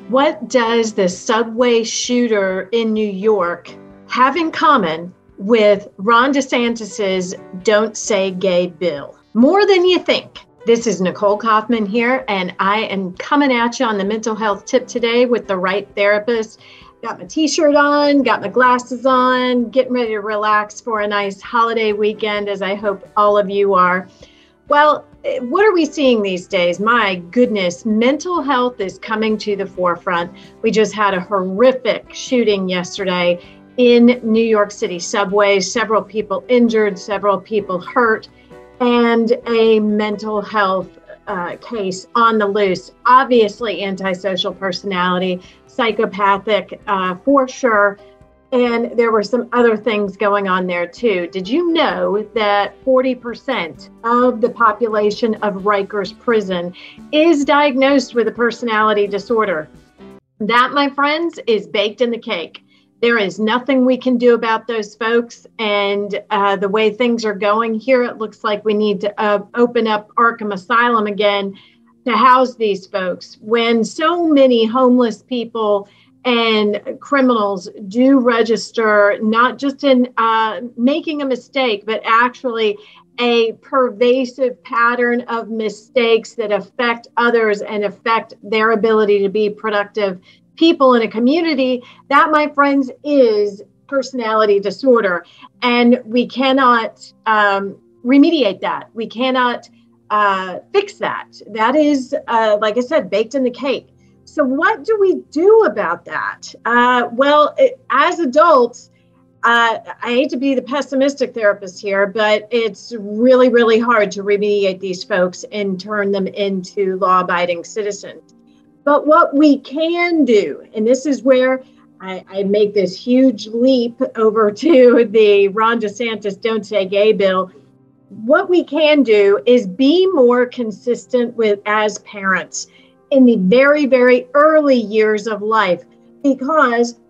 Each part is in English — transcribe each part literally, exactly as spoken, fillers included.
What does the subway shooter in New York have in common with Ron DeSantis's Don't Say Gay bill? More than you think. This is Nicole Kaufman here, and I am coming at you on the mental health tip today with the right therapist. Got my t-shirt on, got my glasses on, getting ready to relax for a nice holiday weekend, as I hope all of you are. Well, what are we seeing these days? My goodness, mental health is coming to the forefront. We just had a horrific shooting yesterday in New York City subways, several people injured, several people hurt, and a mental health uh, case on the loose. Obviously antisocial personality, psychopathic uh, for sure. And there were some other things going on there too. Did you know that forty percent of the population of Rikers prison is diagnosed with a personality disorder? That, my friends, is baked in the cake. There is nothing we can do about those folks. And uh, the way things are going here, it looks like we need to uh, open up Arkham Asylum again to house these folks. When so many homeless people and criminals do register, not just in uh, making a mistake, but actually a pervasive pattern of mistakes that affect others and affect their ability to be productive people in a community. That, my friends, is personality disorder. And we cannot um, remediate that. We cannot uh, fix that. That is, uh, like I said, baked in the cake. So what do we do about that? Uh, well, it, as adults, uh, I hate to be the pessimistic therapist here, but it's really, really hard to remediate these folks and turn them into law-abiding citizens. But what we can do, and this is where I, I make this huge leap over to the Ron DeSantis Don't Say Gay bill. What we can do is be more consistent with as parents in the very, very early years of life, because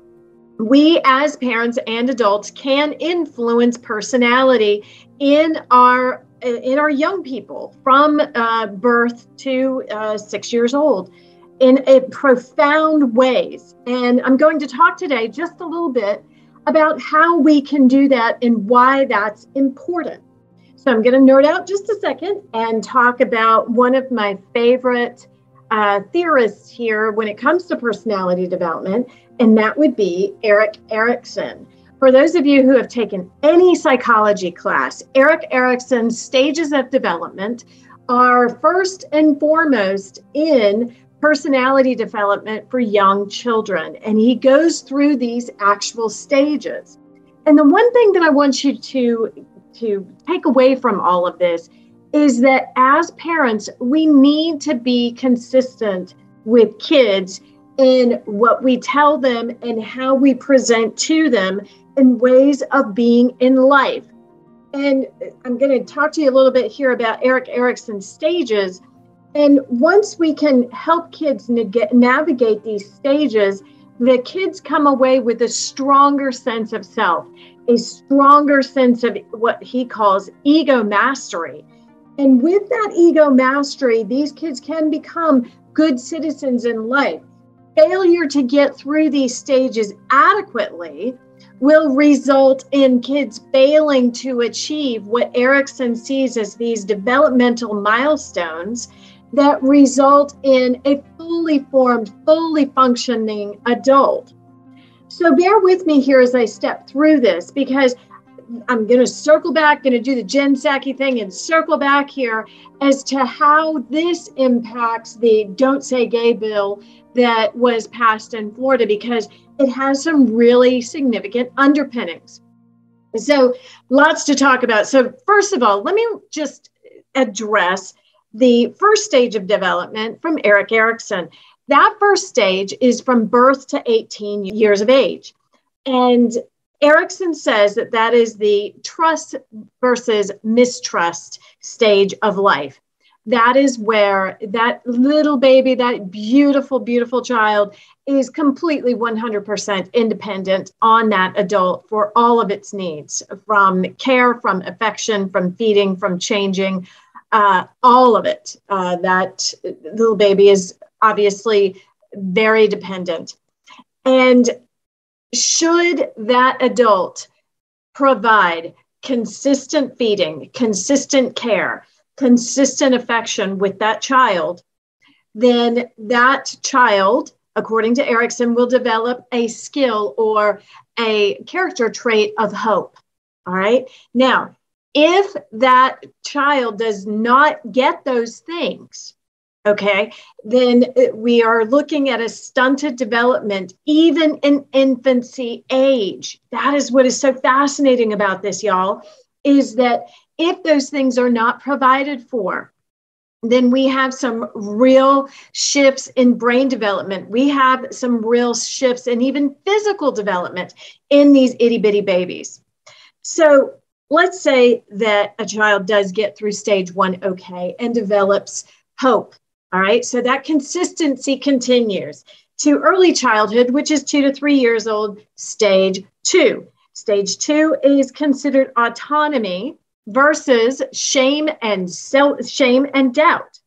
we as parents and adults can influence personality in our in our young people from uh, birth to uh, six years old in a profound ways. And I'm going to talk today just a little bit about how we can do that and why that's important. So I'm going to nerd out just a second and talk about one of my favorite Uh, theorists here when it comes to personality development, and that would be Erik Erikson. For those of you who have taken any psychology class, Erik Erikson's stages of development are first and foremost in personality development for young children, and he goes through these actual stages. And the one thing that I want you to, to take away from all of this is that as parents, we need to be consistent with kids in what we tell them and how we present to them in ways of being in life. And I'm going to talk to you a little bit here about Erik Erikson's stages. And once we can help kids neg- navigate these stages, the kids come away with a stronger sense of self, a stronger sense of what he calls ego mastery. And with that ego mastery, these kids can become good citizens in life. Failure to get through these stages adequately will result in kids failing to achieve what Erikson sees as these developmental milestones that result in a fully formed, fully functioning adult. So bear with me here as I step through this, because I'm going to circle back, going to do the Jen Psaki thing and circle back here as to how this impacts the Don't Say Gay bill that was passed in Florida, because it has some really significant underpinnings. So lots to talk about. So first of all, let me just address the first stage of development from Erik Erikson. That first stage is from birth to eighteen years of age. And Erikson says that that is the trust versus mistrust stage of life. That is where that little baby, that beautiful, beautiful child is completely one hundred percent independent on that adult for all of its needs, from care, from affection, from feeding, from changing, uh, all of it. Uh, that little baby is obviously very dependent. And should that adult provide consistent feeding, consistent care, consistent affection with that child, then that child, according to Erikson, will develop a skill or a character trait of hope. All right. Now, if that child does not get those things, okay, then we are looking at a stunted development, even in infancy age. That is what is so fascinating about this, y'all, is that if those things are not provided for, then we have some real shifts in brain development. We have some real shifts in even physical development in these itty bitty babies. So let's say that a child does get through stage one okay and develops hope. All right, so that consistency continues to early childhood, which is two to three years old, stage two. Stage two is considered autonomy versus shame and self, shame and doubt.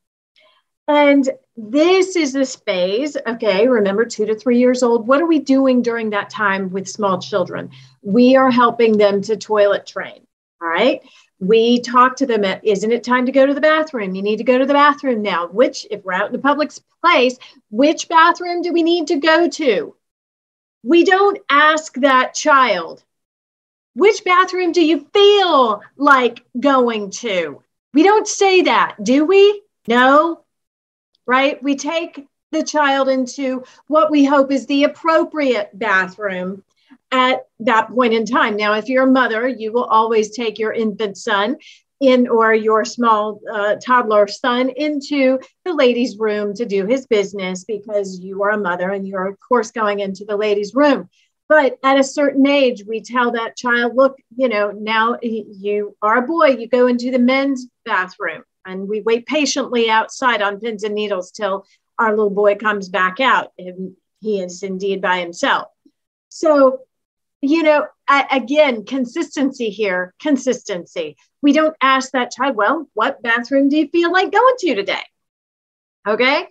And this is this phase, okay, remember two to three years old. What are we doing during that time with small children? We are helping them to toilet train, all right? We talk to them at, isn't it time to go to the bathroom? You need to go to the bathroom now. Which, if we're out in a public place, which bathroom do we need to go to? We don't ask that child, which bathroom do you feel like going to? We don't say that, do we? No, right? We take the child into what we hope is the appropriate bathroom at that point in time. Now, if you're a mother, you will always take your infant son in or your small uh, toddler son into the ladies' room to do his business because you are a mother and you're, of course, going into the ladies' room. But at a certain age, we tell that child, look, you know, now you are a boy, you go into the men's bathroom. And we wait patiently outside on pins and needles till our little boy comes back out. And he is indeed by himself. So, you know, I, again, consistency here, consistency. We don't ask that child, well, what bathroom do you feel like going to today? Okay.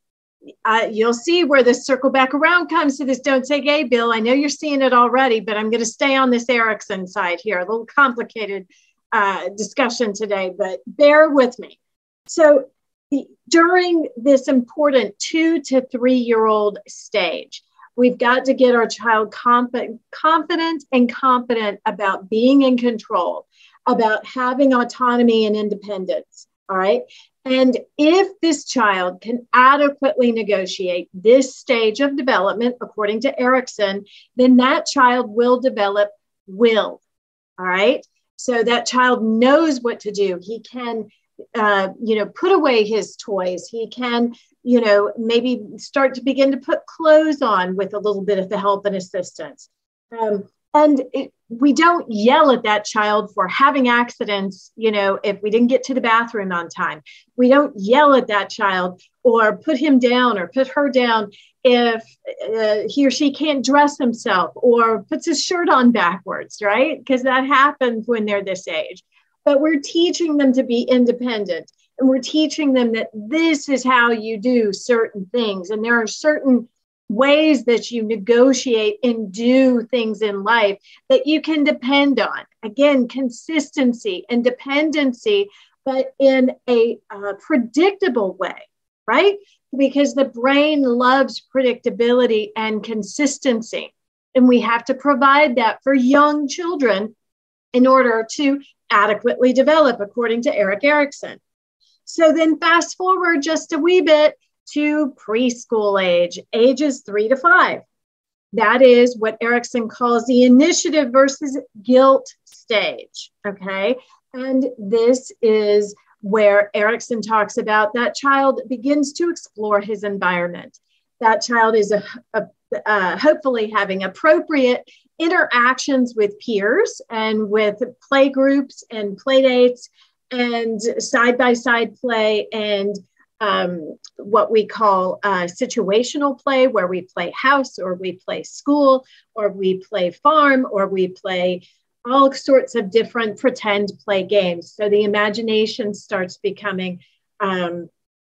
Uh, you'll see where this circle back around comes to this Don't Say Gay bill. I know you're seeing it already, but I'm going to stay on this Erikson side here. A little complicated uh, discussion today, but bear with me. So the, during this important two to three year old stage, we've got to get our child confident, confident and confident about being in control, about having autonomy and independence. All right. And if this child can adequately negotiate this stage of development, according to Erikson, then that child will develop will. All right. So that child knows what to do. He can, uh, you know, put away his toys. He can, you know, maybe start to begin to put clothes on with a little bit of the help and assistance. Um, and it, we don't yell at that child for having accidents, you know, if we didn't get to the bathroom on time. We don't yell at that child or put him down or put her down if uh, he or she can't dress himself or puts his shirt on backwards, right? Because that happens when they're this age. But we're teaching them to be independent. And we're teaching them that this is how you do certain things. And there are certain ways that you negotiate and do things in life that you can depend on. Again, consistency and dependency, but in a uh, predictable way, right? Because the brain loves predictability and consistency. And we have to provide that for young children in order to adequately develop, according to Erik Erikson. So then fast forward just a wee bit to preschool age, ages three to five. That is what Erikson calls the initiative versus guilt stage, okay? And this is where Erikson talks about that child begins to explore his environment. That child is a, a, uh, hopefully having appropriate interactions with peers and with play groups and play dates and side-by-side play and um, what we call uh, situational play, where we play house or we play school or we play farm or we play all sorts of different pretend play games. So the imagination starts becoming um,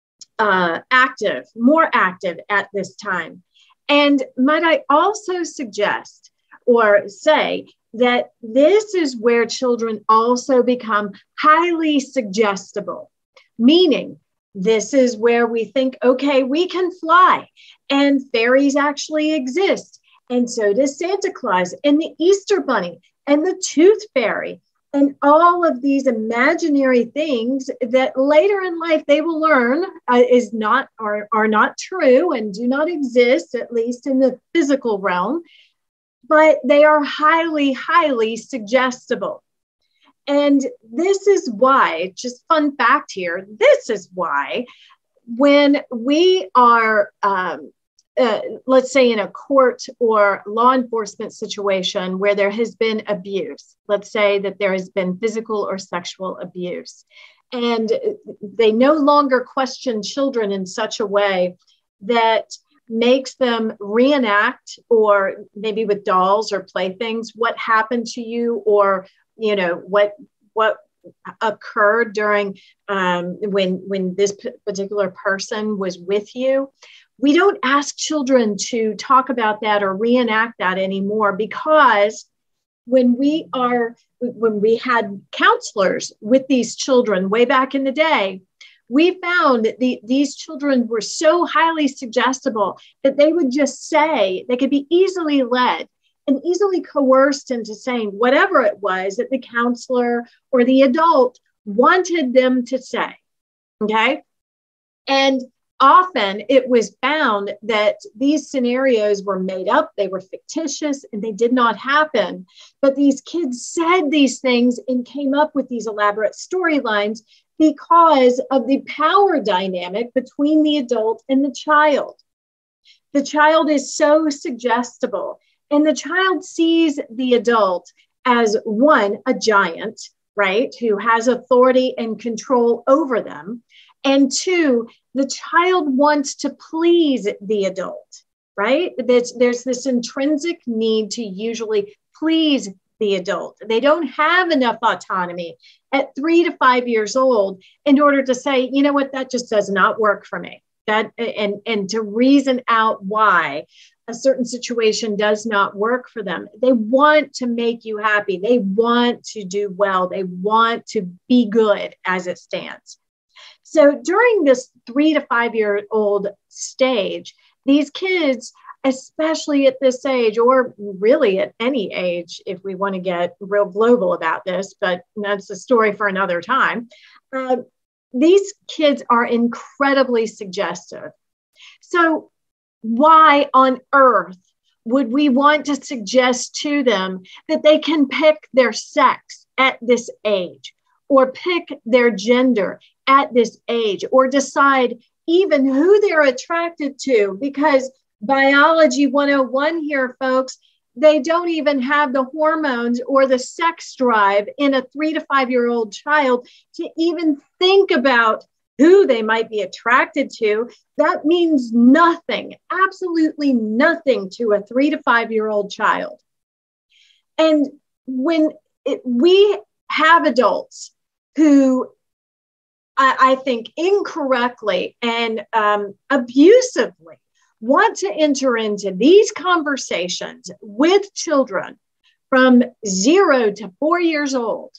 uh, active, more active at this time. And might I also suggest or say that this is where children also become highly suggestible, meaning this is where we think, okay, we can fly and fairies actually exist. And so does Santa Claus and the Easter Bunny and the Tooth Fairy and all of these imaginary things that later in life they will learn uh, is not are, are not true and do not exist, at least in the physical realm, but they are highly, highly suggestible. And this is why, just fun fact here, this is why when we are, um, uh, let's say in a court or law enforcement situation where there has been abuse, let's say that there has been physical or sexual abuse, and they no longer question children in such a way that makes them reenact, or maybe with dolls or playthings, what happened to you, or you know what what occurred during um, when when this p- particular person was with you. We don't ask children to talk about that or reenact that anymore, because when we are when we had counselors with these children way back in the day, we found that the, these children were so highly suggestible that they would just say, they could be easily led and easily coerced into saying whatever it was that the counselor or the adult wanted them to say, okay? And often it was found that these scenarios were made up, they were fictitious, and they did not happen. But these kids said these things and came up with these elaborate storylines because of the power dynamic between the adult and the child. The child is so suggestible, and the child sees the adult as, one, a giant, right, who has authority and control over them, and two, the child wants to please the adult, right? There's, there's this intrinsic need to usually please the adult. They don't have enough autonomy at three to five years old in order to say, you know what, that just does not work for me. That and, and to reason out why a certain situation does not work for them. They want to make you happy. They want to do well. They want to be good as it stands. So during this three to five year old stage, these kids, especially at this age, or really at any age, if we want to get real global about this, but that's a story for another time, uh, these kids are incredibly suggestive. So why on earth would we want to suggest to them that they can pick their sex at this age, or pick their gender at this age, or decide even who they're attracted to? Because biology one oh one here, folks, they don't even have the hormones or the sex drive in a three to five year old child to even think about who they might be attracted to. That means nothing, absolutely nothing to a three to five year old child. And when it, we have adults who I, I think incorrectly and um, abusively want to enter into these conversations with children from zero to four years old,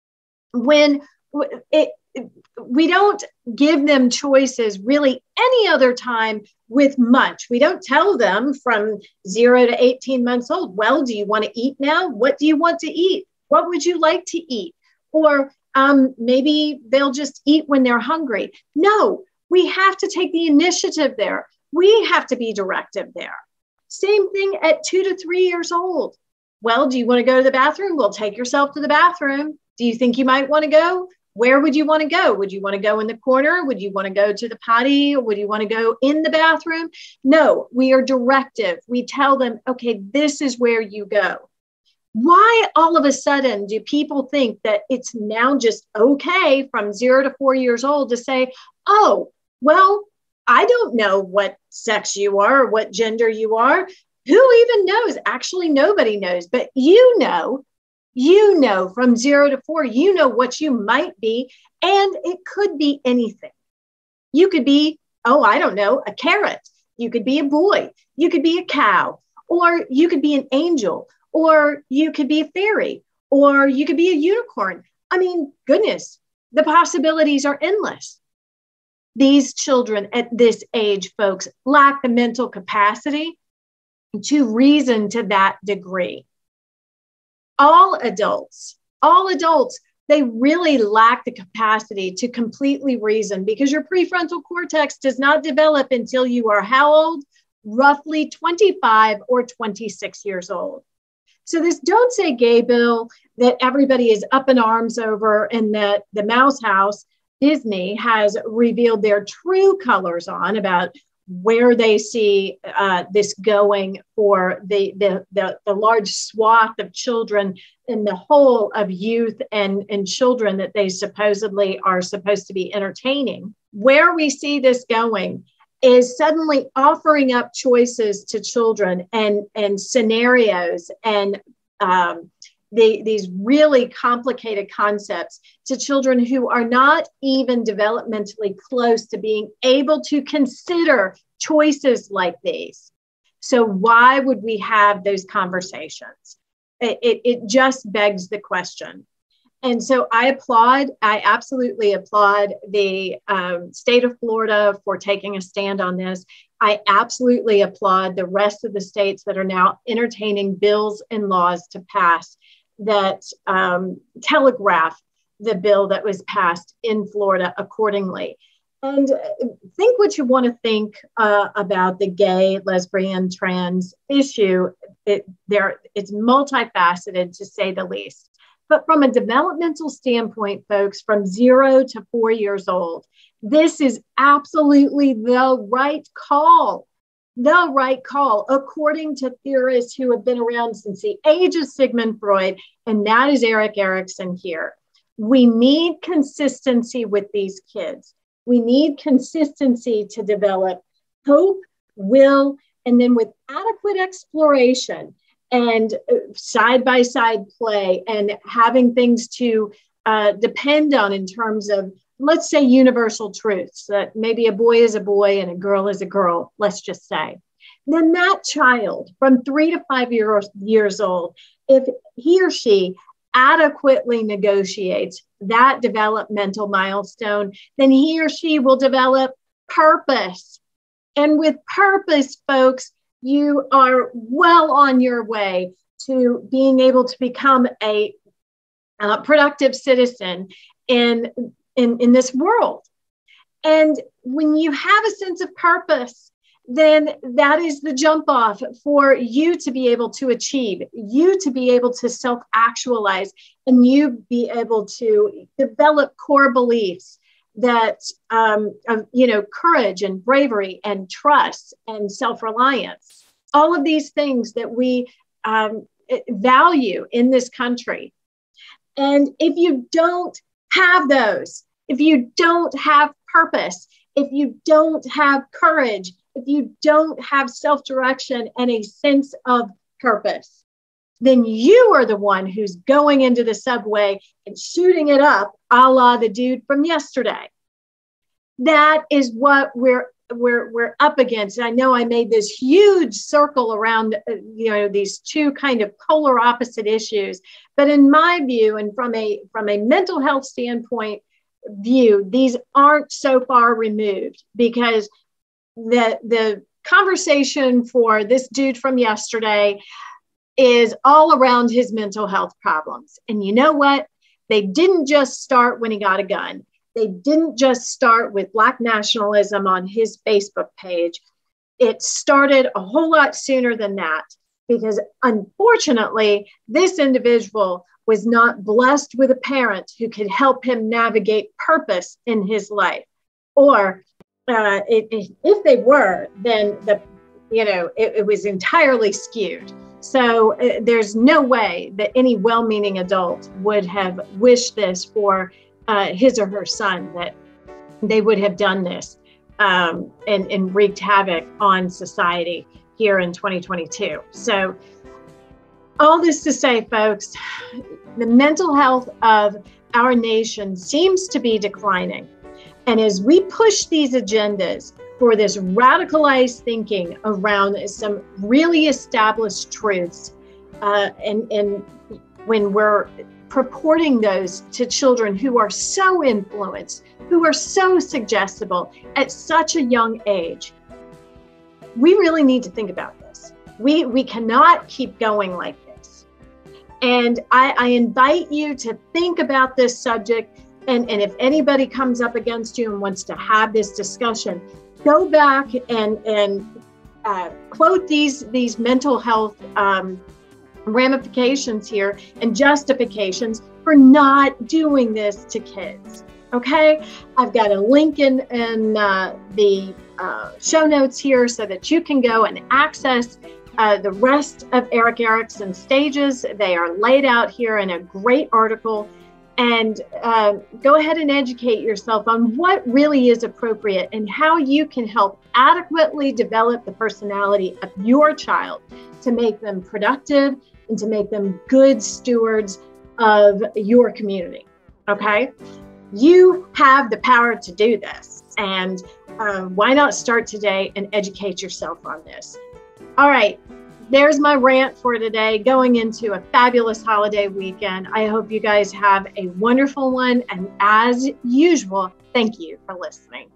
when it, we don't give them choices really any other time with much. We don't tell them from zero to eighteen months old, well, do you want to eat now? What do you want to eat? What would you like to eat? Or um, maybe they'll just eat when they're hungry. No, we have to take the initiative there. We have to be directive there. Same thing at two to three years old. Well, do you want to go to the bathroom? Well, take yourself to the bathroom. Do you think you might want to go? Where would you want to go? Would you want to go in the corner? Would you want to go to the potty? Or would you want to go in the bathroom? No, we are directive. We tell them, okay, this is where you go. Why all of a sudden do people think that it's now just okay from zero to four years old to say, oh, well, I don't know what sex you are or what gender you are. Who even knows? Actually, nobody knows, but you know, you know from zero to four, you know what you might be, and it could be anything. You could be oh, I don't know, a carrot. You could be a boy. You could be a cow, or you could be an angel, or you could be a fairy, or you could be a unicorn. I mean, goodness, the possibilities are endless. These children at this age, folks, lack the mental capacity to reason to that degree. All adults, all adults, they really lack the capacity to completely reason, because your prefrontal cortex does not develop until you are how old? Roughly twenty-five or twenty-six years old. So this Don't Say Gay bill that everybody is up in arms over, and that the Mouse House, Disney, has revealed their true colors on about where they see uh, this going for the, the, the, the large swath of children and the whole of youth and, and children that they supposedly are supposed to be entertaining. Where we see this going is suddenly offering up choices to children and, and scenarios and um, the, these really complicated concepts to children who are not even developmentally close to being able to consider choices like these. So why would we have those conversations? It, it, it just begs the question. And so I applaud, I absolutely applaud the um, state of Florida for taking a stand on this. I absolutely applaud the rest of the states that are now entertaining bills and laws to pass that um, telegraph the bill that was passed in Florida accordingly. And think what you want to think uh, about the gay, lesbian, trans issue. It, there, it's multifaceted, to say the least. But from a developmental standpoint, folks, from zero to four years old, this is absolutely the right call. The right call, according to theorists who have been around since the age of Sigmund Freud, and that is Erik Erikson here. We need consistency with these kids. We need consistency to develop hope, will, and then with adequate exploration and side-by-side play and having things to uh, depend on in terms of, let's say, universal truths, that maybe a boy is a boy and a girl is a girl, let's just say. Then that child from three to five year, years old, if he or she adequately negotiates that developmental milestone, then he or she will develop purpose. And with purpose, folks, you are well on your way to being able to become a, a productive citizen in, in, in this world. And when you have a sense of purpose, then that is the jump off for you to be able to achieve, you to be able to self-actualize, and you be able to develop core beliefs that, um, of, you know, courage and bravery and trust and self-reliance, all of these things that we um, value in this country. And if you don't have those, if you don't have purpose, if you don't have courage, if you don't have self-direction and a sense of purpose, then you are the one who's going into the subway and shooting it up, a la the dude from yesterday. That is what we're we're we're up against. And I know I made this huge circle around, uh, you know, these two kind of polar opposite issues, but in my view, and from a from a mental health standpoint view, these aren't so far removed, because the the conversation for this dude from yesterday is all around his mental health problems. And you know what? They didn't just start when he got a gun. They didn't just start with Black nationalism on his Facebook page. It started a whole lot sooner than that, because unfortunately, this individual was not blessed with a parent who could help him navigate purpose in his life. Or uh, it, it, if they were, then the you know it, it was entirely skewed. So uh, there's no way that any well-meaning adult would have wished this for uh, his or her son, that they would have done this um, and, and wreaked havoc on society here in twenty twenty-two. So all this to say, folks, the mental health of our nation seems to be declining. And as we push these agendas, for this radicalized thinking around some really established truths. Uh, and, and when we're purporting those to children who are so influenced, who are so suggestible at such a young age, we really need to think about this. We, we cannot keep going like this. And I, I invite you to think about this subject. And, and if anybody comes up against you and wants to have this discussion, go back and, and uh, quote these, these mental health um, ramifications here and justifications for not doing this to kids. Okay, I've got a link in, in uh, the uh, show notes here so that you can go and access uh, the rest of Erik Erikson's stages. They are laid out here in a great article. And uh, go ahead and educate yourself on what really is appropriate and how you can help adequately develop the personality of your child to make them productive and to make them good stewards of your community. Okay? You have the power to do this. And uh, why not start today and educate yourself on this? All right. There's my rant for today, going into a fabulous holiday weekend. I hope you guys have a wonderful one. And as usual, thank you for listening.